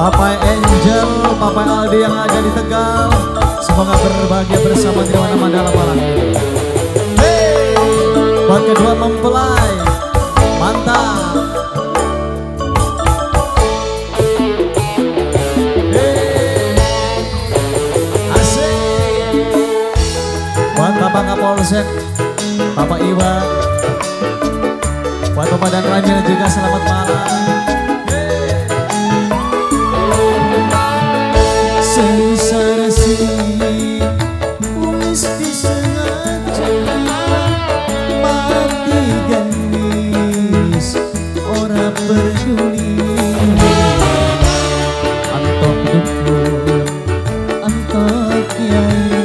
Papa Angel, Papa Aldi yang ada di Tegal, semoga berbahagia bersama di mana-mana dalam malam ini. Hey, buat kedua mempelai, mantap. Hey, asik. Buat Bapak Kapolsek, Bapak Iwan, buat Bapak dan Ramil juga selamat malam. Sengsara sini wis disengaja mati ganis ora peduli antok dukun antok kiai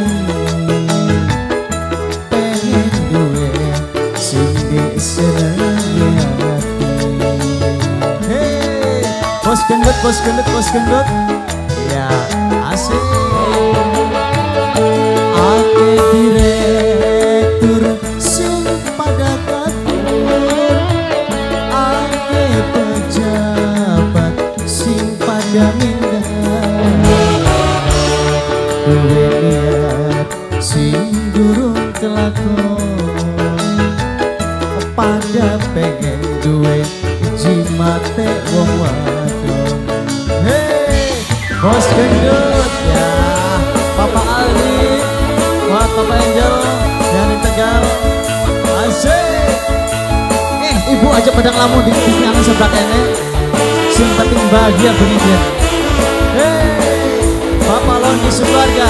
pengen duwe sing disenengi hati. Hey, bos gendut, bos gendut, bos gendut. Ya, asik. Ake direktur sing pada katur, ake pejabat sing pada minggat, duwe niat sing durung kelakon, pada pengen duwe jimate wong wadon. Bos gendut ya, Papa Aldi, buat Papa Angel yang di Tegal, asik. Ibu aja pada ngelamun di kanan sebelah ini, sing penting bahagia begini. Hey, Papa Londi sekeluarga.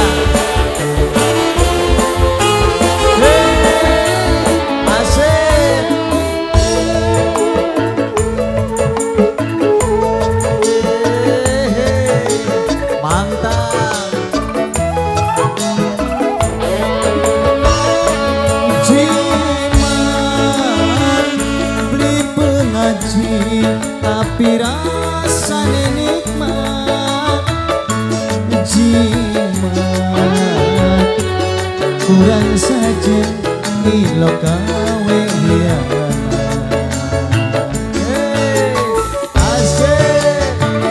Tapi rasanya nikmat, jimat kurang saja ilo kawe hianat. Hey, asik.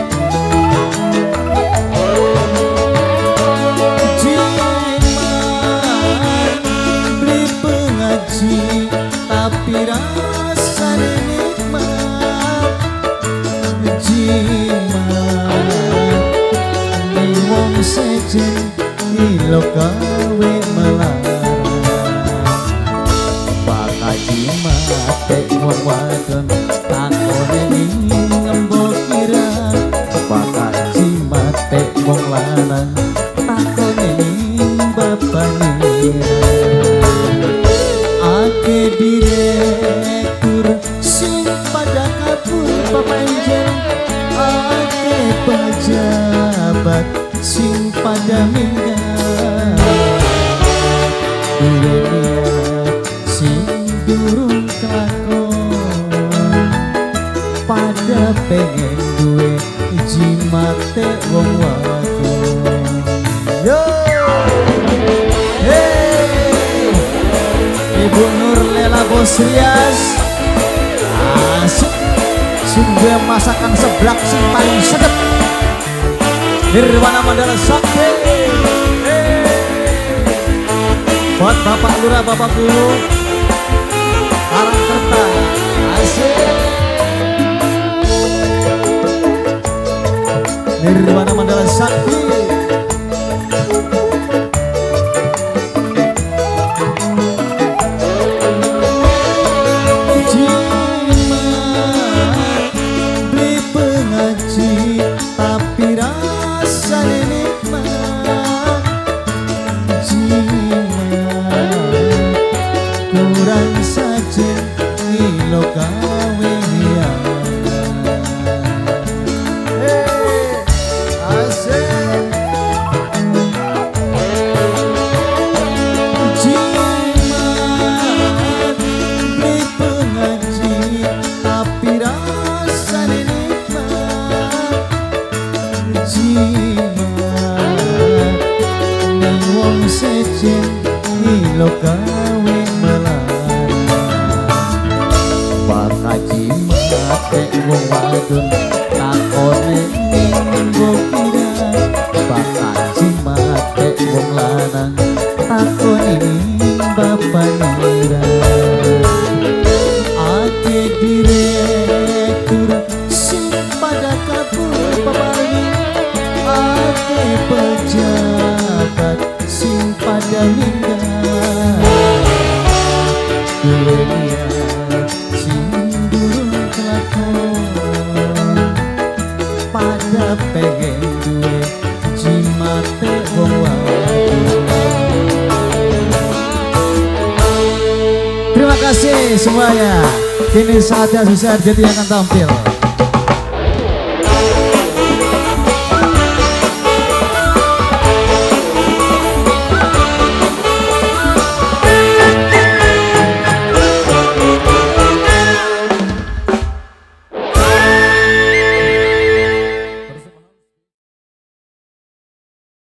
Jimat beli pengaji tapi rasanya nikmat, jimat ning wong sejen ilo kawe melarang. Bakal jimat tek wong wadon takone ning ngembok kira. Bakal jimat tek wong lanang takone ning bapane. Ake direktur sing pada kabur Papa Angel, ake pejabat sing pada minggat, duwe niat sing durung kelakon, pada pengen duwe jimate wong wadon. Yo, hey, Ibu Nur Lela Bosrias, asik. Sumber masakan seblak sing paling sedep, Nirwana Mandala Sakti. Buat Bapak Lurah, Bapak Guru Karangkerta, asik. Nirwana Mandala Sakti. Tapi rasanya nikmat, jimat kurang saja ilo kawe hianat. Hey, asik. Jimat beli pengaji tapi rasanya nikmat, jimat ning wong sejen ilo kawe melarang. Bakal jimat tek wong wadon takone ning ninggal dunia sing durung kelakon pada pengen duwe jimate wong wadon. Terima kasih semuanya. Kini saatnya Susi Arjeti akan tampil.